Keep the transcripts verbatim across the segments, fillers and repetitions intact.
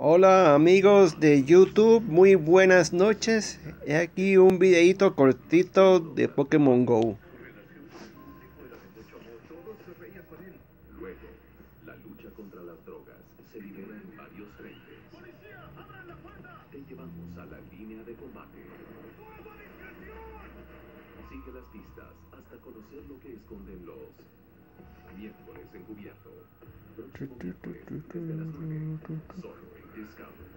Hola amigos de YouTube, muy buenas noches. He aquí un videito cortito de Pokémon Go. Luego, la lucha contra las drogas se libera en varios frentes. Te llevamos a la línea de combate. Sigue las pistas hasta conocer lo que esconden los miércoles encubierto. Próximo miércoles desde las nueve. Solo en Discovery.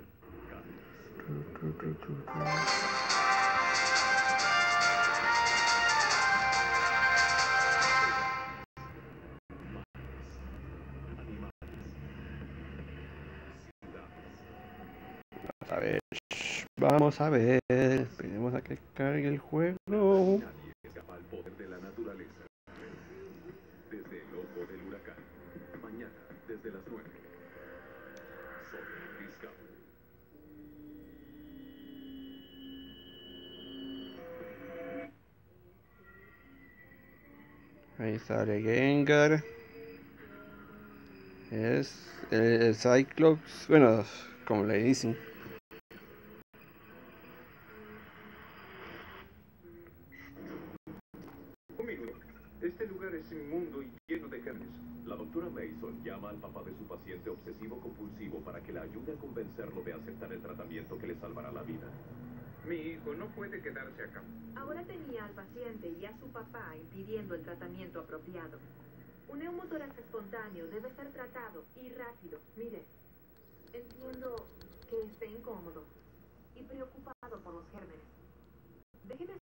A ver, vamos a ver. Esperemos a que cargue el juego. Nadie escapa al poder de la naturaleza. Desde el ojo del huracán. Mañana, desde las nueve. Solo en Discovery. Ahí sale Gengar. Es el, el Cyclops. Bueno, como le dicen. Un minuto. Este lugar es inmundo y lleno de gérmenes. La doctora Mason llama al papá de su paciente obsesivo-compulsivo para que la ayude a convencerlo de aceptar el tratamiento que le salvará la vida. Mi hijo no puede quedarse acá. Ahora tenía al paciente y a su papá impidiendo el tratamiento apropiado. Un neumotórax espontáneo debe ser tratado y rápido. Mire, entiendo que esté incómodo y preocupado por los gérmenes. Déjeme